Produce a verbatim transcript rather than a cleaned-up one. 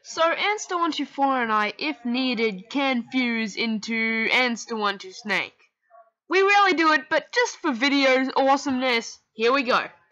So Anster one two four and I, if needed, can fuse into Anster one two Snake. We rarely do it, but just for video's awesomeness, here we go.